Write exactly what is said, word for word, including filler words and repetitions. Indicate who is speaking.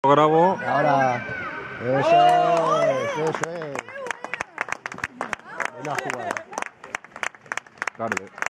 Speaker 1: Grabo.
Speaker 2: Ahora. Eso es, eso es. Buena jugada.
Speaker 1: Tarde.